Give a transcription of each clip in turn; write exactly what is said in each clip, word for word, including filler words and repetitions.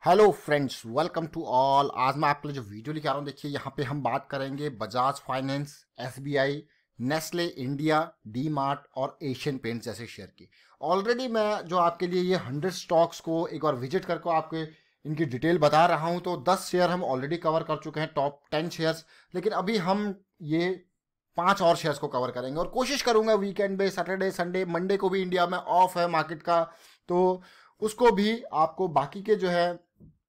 Hello friends, welcome to all. आज मैं आपके लिए जो वीडियो लेके आ रहा हूँ, देखिए यहाँ पे हम बात करेंगे Bajaj Finance, SBI, Nestle India, D Mart और एशियन पेंट्स जैसे शेयर की। ऑलरेडी मैं जो आपके लिए ये हंड्रेड स्टॉक्स को एक बार विजिट करके आपके इनकी डिटेल बता रहा हूँ, तो दस शेयर हम ऑलरेडी कवर कर चुके हैं, टॉप टेन शेयर्स। लेकिन अभी हम ये पांच और शेयर्स को कवर करेंगे और कोशिश करूंगा वीकेंड में, सैटरडे संडे मंडे को भी इंडिया में ऑफ है मार्केट का, तो उसको भी आपको बाकी के जो है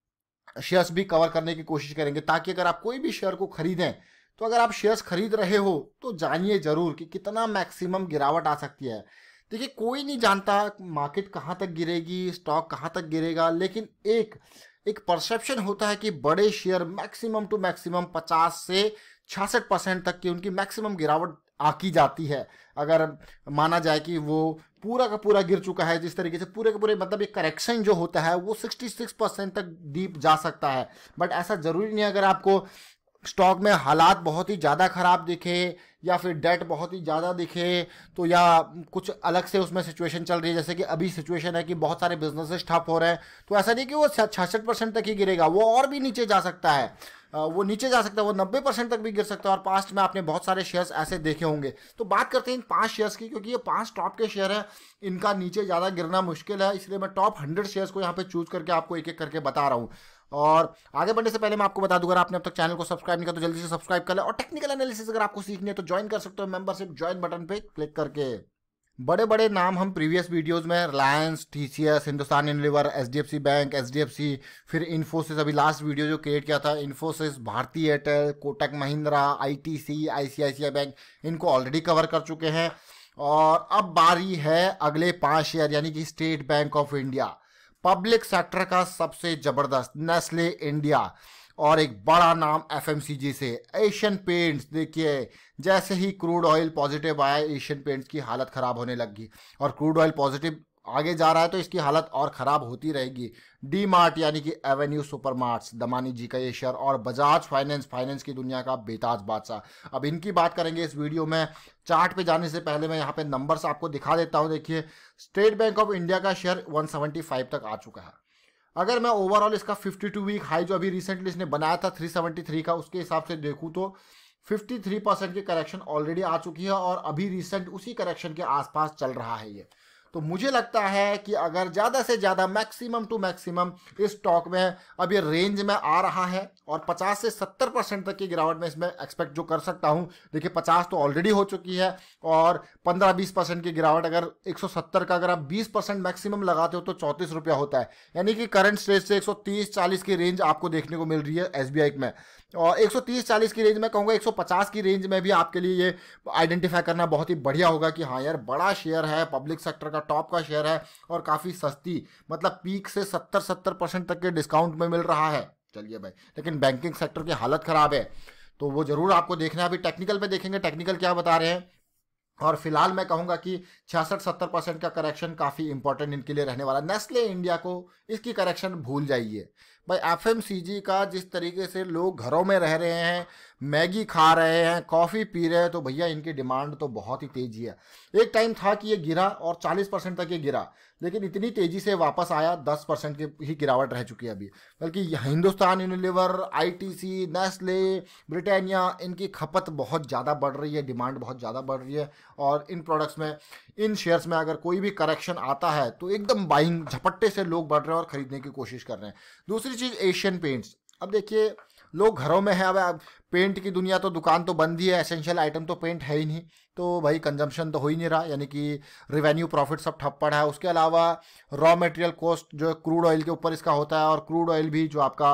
शेयर्स भी कवर करने की कोशिश करेंगे, ताकि अगर आप कोई भी शेयर को खरीदें तो अगर आप शेयर्स खरीद रहे हो तो जानिए जरूर कि कितना मैक्सिमम गिरावट आ सकती है। देखिए, कोई नहीं जानता मार्केट कहाँ तक गिरेगी, स्टॉक कहाँ तक गिरेगा, लेकिन एक एक परसेप्शन होता है कि बड़े शेयर मैक्सिमम टू मैक्सिमम पचास से छियासठ परसेंट तक की उनकी मैक्सिमम गिरावट आकी जाती है। अगर माना जाए कि वो पूरा का पूरा गिर चुका है, जिस तरीके से पूरे के पूरे मतलब एक करेक्शन जो होता है वो छियासठ परसेंट तक डीप जा सकता है। बट ऐसा जरूरी नहीं है। अगर आपको स्टॉक में हालात बहुत ही ज़्यादा खराब दिखे या फिर डेट बहुत ही ज़्यादा दिखे, तो या कुछ अलग से उसमें सिचुएशन चल रही है, जैसे कि अभी सिचुएशन है कि बहुत सारे बिजनेसेस ठप हो रहे हैं, तो ऐसा नहीं कि वो छियासठ परसेंट तक ही गिरेगा, वो और भी नीचे जा सकता है। वो नीचे जा सकता है, वो नब्बे परसेंट तक भी गिर सकता है। और पास्ट में आपने बहुत सारे शेयर्स ऐसे देखे होंगे। तो बात करते हैं इन पांच शेयर्स की, क्योंकि ये पांच टॉप के शेयर हैं, इनका नीचे ज़्यादा गिरना मुश्किल है, इसलिए मैं टॉप हंड्रेड शेयर्स को यहाँ पे चूज करके आपको एक एक करके बता रहा हूँ। और आगे बढ़ने से पहले मैं आपको बता दूं, अगर आपने अब तक चैनल को सब्सक्राइब नहीं किया तो जल्दी से सब्सक्राइब कर ले, और टेक्निकल एनालिसिस अगर आपको सीखनी है तो ज्वाइन कर सकते हो मेंबरशिप ज्वाइन बटन पे क्लिक करके। बड़े बड़े नाम हम प्रीवियस वीडियोस में Reliance, TCS, Hindustan Unilever, HDFC Bank, HDFC, फिर इन्फोसिस, अभी लास्ट वीडियो जो क्रिएट किया था Infosys, Bharti Airtel, Kotak Mahindra, ITC, ICICI Bank, इनको ऑलरेडी कवर कर चुके हैं। और अब बारी है अगले पांच शेयर, यानी कि State Bank of India, public sector का सबसे जबरदस्त नेस्ले इंडिया, और एक बड़ा नाम एफएमसीजी से एशियन पेंट्स। देखिए, जैसे ही क्रूड ऑयल पॉजिटिव आया, एशियन पेंट्स की हालत खराब होने लगी, और क्रूड ऑयल पॉजिटिव आगे जा रहा है तो इसकी हालत और खराब होती रहेगी। डी मार्ट यानी कि Avenue Super Marts, Damani ji का ये शेयर, और बजाज फाइनेंस, फाइनेंस की दुनिया का बेताज बादशाह। अब इनकी बात करेंगे इस वीडियो में। चार्ट पे जाने से पहले मैं यहाँ पे नंबर्स आपको दिखा देता हूँ। देखिए, स्टेट बैंक ऑफ इंडिया का शेयर एक सौ पचहत्तर तक आ चुका है। अगर मैं ओवरऑल इसका बावन वीक हाई जो अभी रिसेंटली इसने बनाया था तीन सौ तिहत्तर का, उसके हिसाब से देखूं तो तिरेपन परसेंट की करेक्शन ऑलरेडी आ चुकी है, और अभी रिसेंट उसी करेक्शन के आसपास चल रहा है ये। तो मुझे लगता है कि अगर ज़्यादा से ज़्यादा मैक्सिमम टू मैक्सिमम इस स्टॉक में अब ये रेंज में आ रहा है, और पचास से सत्तर परसेंट तक की गिरावट में इसमें एक्सपेक्ट जो कर सकता हूं। देखिए, पचास तो ऑलरेडी हो चुकी है, और पंद्रह बीस परसेंट की गिरावट, अगर एक सौ सत्तर का अगर आप बीस परसेंट मैक्सिमम लगाते हो तो चौंतीस रुपया होता है, यानी कि करंट स्टेज से एक सौ तीस चालीस की रेंज आपको देखने को मिल रही है एसबीआई में। और एक सौ तीस चालीस की रेंज में कहूँगा, एक सौ पचास की रेंज में भी आपके लिए ये आइडेंटिफाई करना बहुत ही बढ़िया होगा कि हाँ यार, बड़ा शेयर है, पब्लिक सेक्टर का टॉप का शेयर है, और काफ़ी सस्ती, मतलब पीक से सत्तर सत्तर परसेंट तक के डिस्काउंट में मिल रहा है। चलिए भाई, लेकिन बैंकिंग सेक्टर की हालत खराब है, तो वो जरूर आपको देखना है। अभी टेक्निकल पे देखेंगे टेक्निकल क्या बता रहे हैं, और फिलहाल मैं कहूंगा कि छियासठ सत्तर परसेंट का करेक्शन काफ़ी इंपॉर्टेंट इनके लिए रहने वाला। नेस्ले इंडिया को इसकी करेक्शन भूल जाइए भाई। एफएमसीजी का जिस तरीके से लोग घरों में रह रहे हैं, मैगी खा रहे हैं, कॉफ़ी पी रहे हैं, तो भैया इनकी डिमांड तो बहुत ही तेज़ी है। एक टाइम था कि ये गिरा और चालीस परसेंट तक ये गिरा, लेकिन इतनी तेज़ी से वापस आया, दस परसेंट की ही गिरावट रह चुकी है अभी। बल्कि Hindustan Unilever, ITC, Nestle, Britannia, इनकी खपत बहुत ज़्यादा बढ़ रही है, डिमांड बहुत ज़्यादा बढ़ रही है, और इन प्रोडक्ट्स में, इन शेयर्स में अगर कोई भी करेक्शन आता है तो एकदम बाइंग झपट्टे से लोग बढ़ रहे हैं और खरीदने की कोशिश कर रहे हैं। दूसरी चीज़ एशियन पेंट्स। अब देखिए, लोग घरों में है, अब पेंट की दुनिया तो, दुकान तो बंद ही है, एसेंशियल आइटम तो पेंट है ही नहीं, तो भाई कंजम्पशन तो हो ही नहीं रहा, यानी कि रेवेन्यू प्रॉफिट सब ठप पड़ा है। उसके अलावा रॉ मटेरियल कॉस्ट जो क्रूड ऑयल के ऊपर इसका होता है, और क्रूड ऑयल भी जो आपका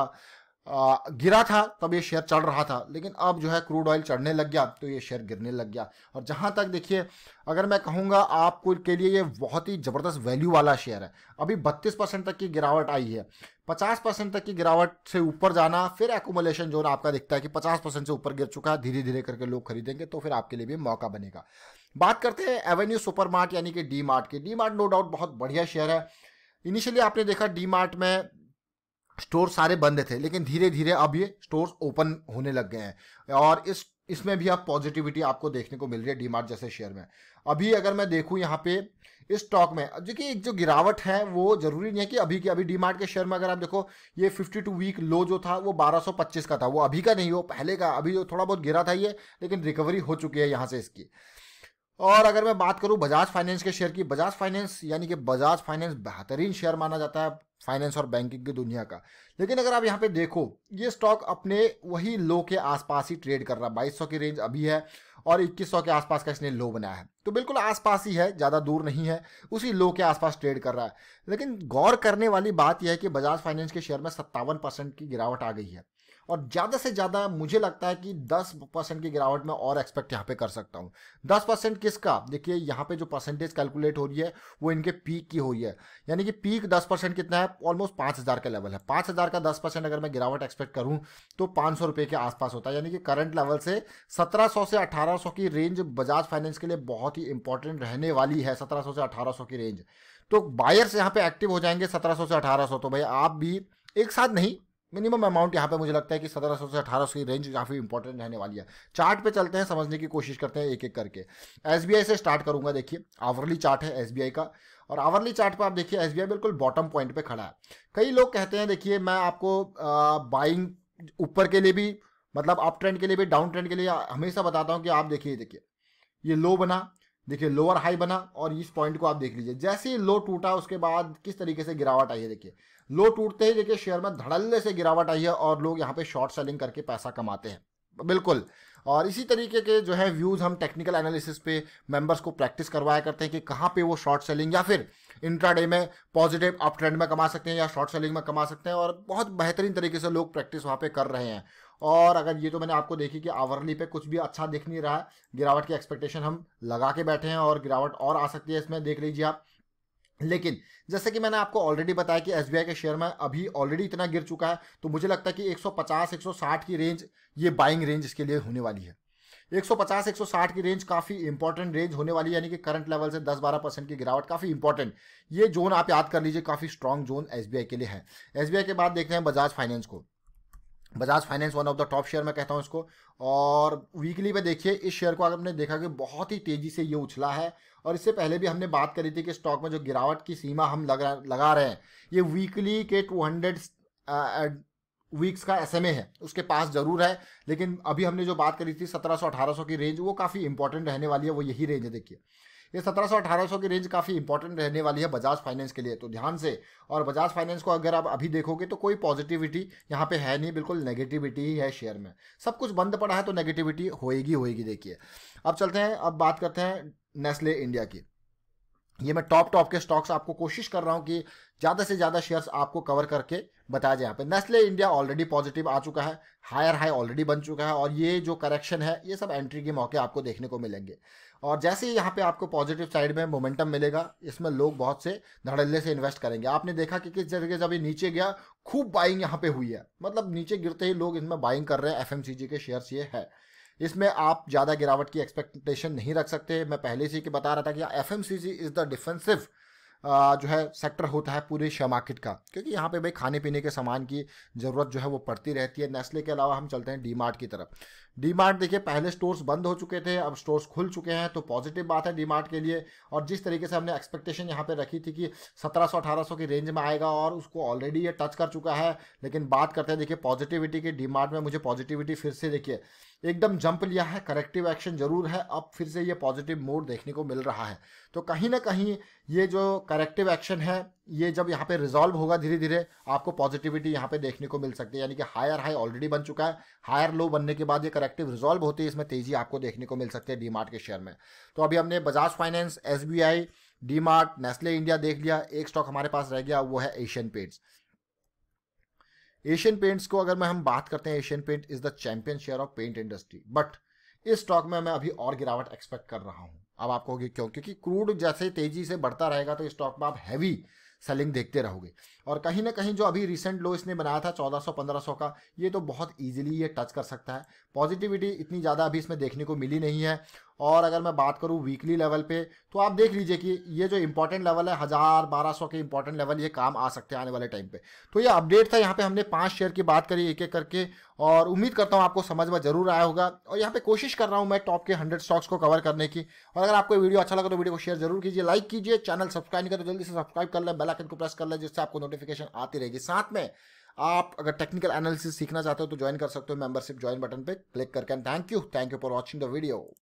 आ, गिरा था तब ये शेयर चढ़ रहा था, लेकिन अब जो है क्रूड ऑयल चढ़ने लग गया तो ये शेयर गिरने लग गया। और जहां तक देखिए, अगर मैं कहूँगा आपको के लिए ये बहुत ही ज़बरदस्त वैल्यू वाला शेयर है। अभी बत्तीस परसेंट तक की गिरावट आई है, पचास परसेंट तक की गिरावट से ऊपर जाना, फिर एकुमुलेशन जोन आपका दिखता है कि पचास परसेंट से ऊपर गिर चुका है, धीरे धीरे करके लोग खरीदेंगे, तो फिर आपके लिए भी मौका बनेगा। बात करते हैं एवेन्यू सुपर मार्ट यानी कि डी मार्ट की। डी मार्ट नो डाउट बहुत बढ़िया शेयर है। इनिशियली आपने देखा डी मार्ट में स्टोर सारे बंद थे, लेकिन धीरे धीरे अब ये स्टोर्स ओपन होने लग गए हैं, और इस इसमें भी आप पॉजिटिविटी आपको देखने को मिल रही है डी मार्ट जैसे शेयर में। अभी अगर मैं देखूं यहाँ पे इस स्टॉक में। अब देखिए एक जो गिरावट है वो जरूरी नहीं है कि अभी के अभी डीमार्ट के शेयर में अगर आप देखो ये बावन वीक लो जो था वो बारह सौ पच्चीस का था, वो अभी का नहीं, वो पहले का। अभी जो थोड़ा बहुत गिरा था ये, लेकिन रिकवरी हो चुकी है यहाँ से इसकी। और अगर मैं बात करूं बजाज फाइनेंस के शेयर की, बजाज फाइनेंस यानी कि बजाज फाइनेंस बेहतरीन शेयर माना जाता है फाइनेंस और बैंकिंग की दुनिया का। लेकिन अगर आप यहाँ पे देखो ये स्टॉक अपने वही लो के आसपास ही ट्रेड कर रहा है। बाईस सौ की रेंज अभी है और इक्कीस सौ के आसपास का इसने लो बनाया है, तो बिल्कुल आसपास ही है, ज़्यादा दूर नहीं है, उसी लो के आसपास ट्रेड कर रहा है। लेकिन गौर करने वाली बात यह है कि बजाज फाइनेंस के शेयर में सत्तावन परसेंट की गिरावट आ गई है और ज़्यादा से ज़्यादा मुझे लगता है कि दस परसेंट की गिरावट में और एक्सपेक्ट यहाँ पे कर सकता हूँ। दस परसेंट किसका? देखिए यहाँ पे जो परसेंटेज कैलकुलेट हो रही है वो इनके पीक की हो रही है, यानी कि पीक दस परसेंट कितना है? ऑलमोस्ट पाँच हज़ार का लेवल है। पाँच हज़ार का दस परसेंट अगर मैं गिरावट एक्सपेक्ट करूँ तो पाँच सौ रुपये के आसपास होता है, यानी कि करंट लेवल से सत्रह सौ से अठारह सौ की रेंज बजाज फाइनेंस के लिए बहुत ही इंपॉर्टेंट रहने वाली है। सत्रह सौ से अठारह सौ की रेंज, तो बायर्स यहाँ पे एक्टिव हो जाएंगे सत्रह सौ से अठारह सौ। तो भाई आप भी एक साथ नहीं, मिनिमम अमाउंट यहाँ पे मुझे लगता है कि सत्रह सौ से अठारह सौ की रेंज काफ़ी इंपॉर्टेंट रहने वाली है। चार्ट पे चलते हैं, समझने की कोशिश करते हैं एक एक करके। एसबीआई से स्टार्ट करूंगा। देखिए आवरली चार्ट है एसबीआई का, और आवरली चार्ट पे आप देखिए एसबीआई बिल्कुल बॉटम पॉइंट पे खड़ा है। कई लोग कहते हैं, देखिए मैं आपको बाइंग ऊपर के लिए भी, मतलब अप ट्रेंड के लिए भी, डाउन ट्रेंड के लिए हमेशा बताता हूँ कि आप देखिए, देखिए ये लो बना, देखिए लोअर हाई बना, और इस पॉइंट को आप देख लीजिए। जैसे ही लो टूटा उसके बाद किस तरीके से गिरावट आई है। देखिए लो टूटते ही देखिए शेयर में धड़ल्ले से गिरावट आई है और लोग यहाँ पे शॉर्ट सेलिंग करके पैसा कमाते हैं बिल्कुल। और इसी तरीके के जो है व्यूज़ हम टेक्निकल एनालिसिस पे मेंबर्स को प्रैक्टिस करवाया करते हैं कि कहाँ पे वो शॉर्ट सेलिंग या फिर इंट्राडे में पॉजिटिव अप ट्रेंड में कमा सकते हैं या शॉर्ट सेलिंग में कमा सकते हैं, और बहुत बेहतरीन तरीके से लोग प्रैक्टिस वहाँ पे कर रहे हैं। और अगर ये तो मैंने आपको देखी कि आवरली पे कुछ भी अच्छा दिख नहीं रहा है, गिरावट की एक्सपेक्टेशन हम लगा के बैठे हैं और गिरावट और आ सकती है इसमें, देख लीजिए आप। लेकिन जैसे कि मैंने आपको ऑलरेडी बताया कि एसबीआई के शेयर में अभी ऑलरेडी इतना गिर चुका है, तो मुझे लगता है कि एक सौ पचास एक सौ साठ की रेंज ये बाइंग रेंज इसके लिए होने वाली है। एक सौ पचास एक सौ साठ की रेंज काफ़ी इंपॉर्टेंट रेंज होने वाली है, यानी कि करंट लेवल से दस बारह परसेंट की गिरावट काफ़ी इंपॉर्टेंट। ये जोन आप याद कर लीजिए, काफ़ी स्ट्रॉन्ग जोन एसबीआई के लिए है। एसबीआई के बाद देखते हैं बजाज फाइनेंस को। Bajaj Finance one of the top share मैं कहता हूं इसको। और वीकली पे देखिए इस शेयर को अगर हमने देखा कि बहुत ही तेजी से ये उछला है, और इससे पहले भी हमने बात करी थी कि स्टॉक में जो गिरावट की सीमा हम लगा लगा रहे हैं ये वीकली के टू हंड्रेड वीक्स का एसएमए है, उसके पास जरूर है। लेकिन अभी हमने जो बात करी थी सत्रह सौ अठारह सौ की रेंज, वो काफ़ी इंपॉर्टेंट रहने वाली है, वो यही रेंज है। देखिए ये सत्रह सौ अठारह सौ की रेंज काफ़ी इंपॉर्टेंट रहने वाली है बजाज फाइनेंस के लिए, तो ध्यान से। और बजाज फाइनेंस को अगर आप अभी देखोगे तो कोई पॉजिटिविटी यहाँ पे है नहीं, बिल्कुल नेगेटिविटी ही है शेयर में। सब कुछ बंद पड़ा है तो नेगेटिविटी होएगी होएगी। देखिए अब चलते हैं, अब बात करते हैं नेस्ले इंडिया की। ये मैं टॉप टॉप के स्टॉक्स आपको कोशिश कर रहा हूँ कि ज़्यादा से ज़्यादा शेयर्स आपको कवर करके बताया जाए। यहाँ पे नेस्ले इंडिया ऑलरेडी पॉजिटिव आ चुका है, हायर हाई ऑलरेडी बन चुका है, और ये जो करेक्शन है ये सब एंट्री के मौके आपको देखने को मिलेंगे। और जैसे ही यहाँ पे आपको पॉजिटिव साइड में मोमेंटम मिलेगा, इसमें लोग बहुत से धड़ल्ले से इन्वेस्ट करेंगे। आपने देखा कि किस तरीके से अभी नीचे गया, खूब बाइंग यहाँ पे हुई है, मतलब नीचे गिरते ही लोग इसमें बाइंग कर रहे हैं। एफएमसीजी के शेयर्स ये है, इसमें आप ज़्यादा गिरावट की एक्सपेक्टेशन नहीं रख सकते। मैं पहले से ही बता रहा था कि एफएमसीजी इज़ द डिफेंसिव जो है सेक्टर होता है पूरे शेयर मार्केट का, क्योंकि यहाँ पे भाई खाने पीने के सामान की ज़रूरत जो है वो पड़ती रहती है। नेस्ले के अलावा हम चलते हैं डीमार्ट की तरफ। डीमार्ट देखिए पहले स्टोर्स बंद हो चुके थे, अब स्टोर्स खुल चुके हैं, तो पॉजिटिव बात है डीमार्ट के लिए। और जिस तरीके से हमने एक्सपेक्टेशन यहाँ पे रखी थी कि सत्रह सौ अठारह सौ की रेंज में आएगा, और उसको ऑलरेडी ये टच कर चुका है। लेकिन बात करते हैं देखिए पॉजिटिविटी की, डीमार्ट में मुझे पॉजिटिविटी फिर से देखिए एकदम जंप लिया है, करेक्टिव एक्शन जरूर है, अब फिर से ये पॉजिटिव मोड देखने को मिल रहा है। तो कहीं ना कहीं ये जो करेक्टिव एक्शन है ये जब यहाँ पे रिजॉल्व होगा धीरे धीरे, आपको पॉजिटिविटी यहाँ पे देखने को मिल सकती है। यानी कि हायर हाई ऑलरेडी बन चुका है, हायर लो बनने के बाद ये करेक्टिव रिजॉल्व होती है, इसमें तेजी आपको देखने को मिल सकती है डीमार्ट के शेयर में। तो अभी हमने Bajaj Finance, SBI, DMart, Nestle India देख लिया। एक स्टॉक हमारे पास रह गया, वो है एशियन पेंट्स। एशियन पेंट्स को अगर मैं हम बात करते हैं, Asian Paint is the champion share of paint industry, but इस स्टॉक में मैं अभी और गिरावट एक्सपेक्ट कर रहा हूं। अब आप कहोगे क्यों? क्योंकि क्रूड जैसे तेजी से बढ़ता रहेगा तो इस स्टॉक में आप हैवी सेलिंग देखते रहोगे। और कहीं ना कहीं जो अभी रिसेंट लो इसने बनाया था चौदह सौ पंद्रह सौ का, ये तो बहुत इजीली ये टच कर सकता है। पॉजिटिविटी इतनी ज़्यादा अभी इसमें देखने को मिली नहीं है। और अगर मैं बात करूं वीकली लेवल पे, तो आप देख लीजिए कि ये जो इंपॉर्टेंट लेवल है हज़ार बारह सौ के इंपॉर्टेंट लेवल, ये काम आ सकते हैं आने वाले टाइम पे। तो ये अपडेट था, यहाँ पे हमने पांच शेयर की बात करी एक एक करके, और उम्मीद करता हूँ आपको समझ में जरूर आया होगा। और यहाँ पे कोशिश कर रहा हूँ मैं टॉप के हंड्रेड स्टॉक्स को कवर करने की। और अगर आपको वीडियो अच्छा लगा तो वीडियो को शेयर जरूर कीजिए, लाइक कीजिए, चैनल सब्सक्राइब नहीं करें तो जल्दी से सब्सक्राइब कर लें, बेल आइकन को प्रेस कर लें जिससे आपको नोटिफिकेशन आती रहेगी। साथ में आप अगर टेक्निकल एनालिसिस सीखना चाहते हो तो ज्वाइन कर सकते हो मेंबरशिप ज्वाइन बटन पे क्लिक करके। Thank you thank you for watching the video.